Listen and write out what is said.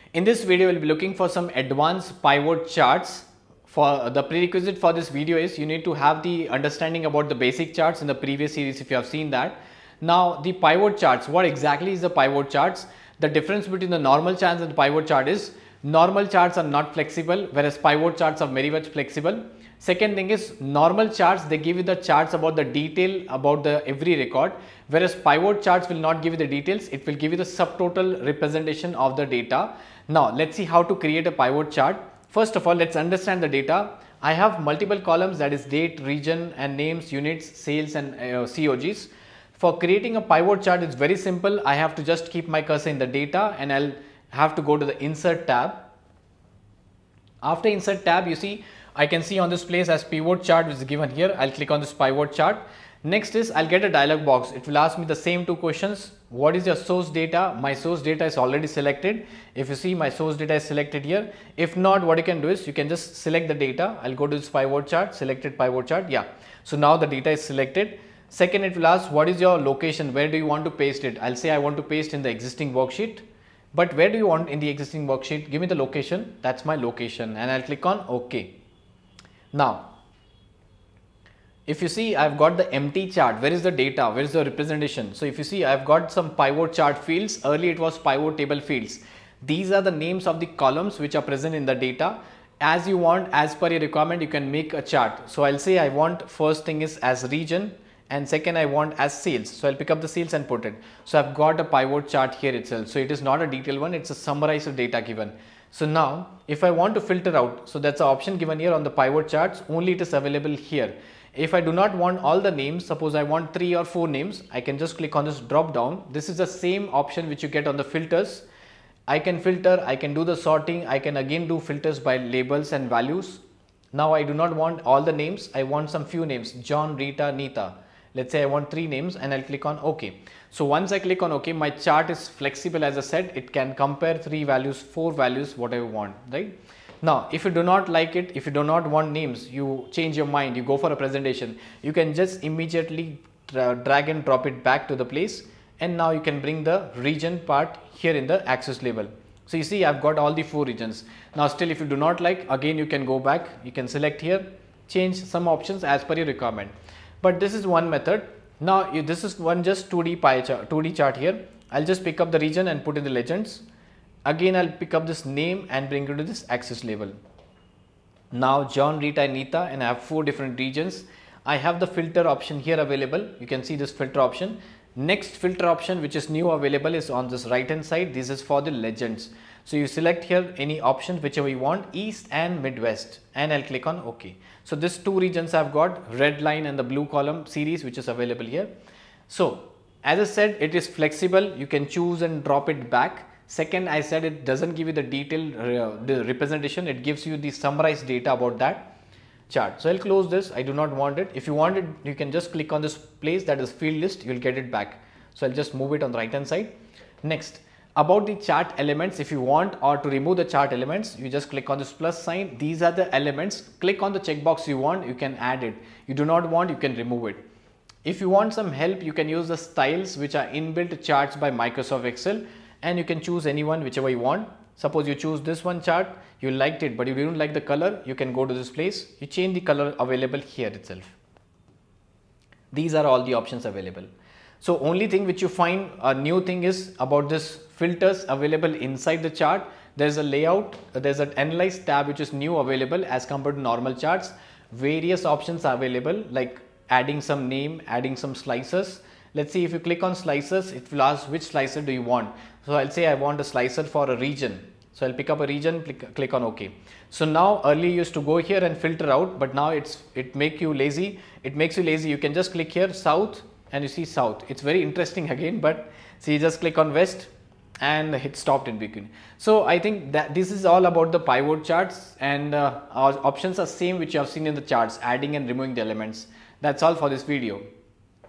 In this video, we'll be looking for some advanced pivot charts. For the prerequisite for this video is you need to have the understanding about the basic charts in the previous series if you have seen that. Now the pivot charts, what exactly is the pivot charts? The difference between the normal charts and the pivot chart is normal charts are not flexible, whereas pivot charts are very much flexible. Second thing is normal charts, they give you the charts about the detail about the every record, whereas pivot charts will not give you the details, it will give you the subtotal representation of the data. Now let's see how to create a pivot chart. First of all, let's understand the data. I have multiple columns, that is date, region and names, units, sales and COGs. For creating a pivot chart, it's very simple. I have to just keep my cursor in the data and I'll have to go to the insert tab. After insert tab, you see I can see on this place as pivot chart which is given here. I'll click on this pivot chart. Next is I'll get a dialog box. It will ask me the same two questions. What is your source data? My source data is already selected. If you see, my source data is selected here. If not, what you can do is you can just select the data. I'll go to this pivot chart, selected pivot chart. Yeah. So now the data is selected. Second, it will ask what is your location? Where do you want to paste it? I'll say I want to paste in the existing worksheet. But where do you want in the existing worksheet? Give me the location. That's my location and I'll click on OK. Now, if you see, I've got the empty chart. Where is the data? Where is the representation? So if you see, I've got some pivot chart fields. Earlier it was pivot table fields. These are the names of the columns which are present in the data. As you want, as per your requirement, you can make a chart. So I'll say I want first thing is as region and second I want as sales. So I'll pick up the sales and put it. So I've got a pivot chart here itself. So it is not a detailed one, it's a summarized data given. So now if I want to filter out, so that's the option given here on the pivot charts, only it is available here. If I do not want all the names, suppose I want 3 or 4 names, I can just click on this drop down. This is the same option which you get on the filters. I can filter, I can do the sorting, I can again do filters by labels and values. Now I do not want all the names, I want some few names, John, Rita, Nita. Let's say I want 3 names and I'll click on OK. So once I click on OK, my chart is flexible as I said, it can compare 3 values, 4 values, whatever you want, right? Now, if you do not like it, if you do not want names, you change your mind, you go for a presentation, you can just immediately drag and drop it back to the place and now you can bring the region part here in the axis label. So you see I've got all the 4 regions. Now still if you do not like, again you can go back, you can select here, change some options as per your requirement. But this is one method. Now this is one just 2D pie chart, 2D chart here. I'll just pick up the region and put in the legends. Again, I'll pick up this name and bring it to this axis label. Now John, Rita and Nita, and I have 4 different regions. I have the filter option here available. You can see this filter option. Next filter option which is new available is on this right hand side. This is for the legends. So you select here any option whichever you want, East and Midwest, and I'll click on OK. So this 2 regions I've got, red line and the blue column series which is available here. So as I said, it is flexible. You can choose and drop it back. Second, I said it doesn't give you the detailed representation, it gives you the summarized data about that chart. So I'll close this, I do not want it. If you want it, you can just click on this place, that is field list, you'll get it back. So I'll just move it on the right hand side. Next, about the chart elements, if you want or to remove the chart elements, you just click on this plus sign. These are the elements. Click on the checkbox you want, you can add it. You do not want, you can remove it. If you want some help, you can use the styles which are inbuilt charts by Microsoft Excel. And you can choose anyone whichever you want. Suppose you choose this one chart, you liked it but you didn't like the color, you can go to this place, you change the color available here itself. These are all the options available. So only thing which you find a new thing is about this filters available inside the chart. There's a layout, there's an analyze tab which is new available as compared to normal charts. Various options are available like adding some name, adding some slices. Let's see, if you click on slices, it will ask which slicer do you want. So I'll say I want a slicer for a region. So I'll pick up a region, click on OK. So now earlier you used to go here and filter out, but now it makes you lazy. It makes you lazy. You can just click here south and you see south. It's very interesting again, but see, you just click on west and it stopped in between. So I think that this is all about the pivot charts, and our options are same which you have seen in the charts, adding and removing the elements. That's all for this video.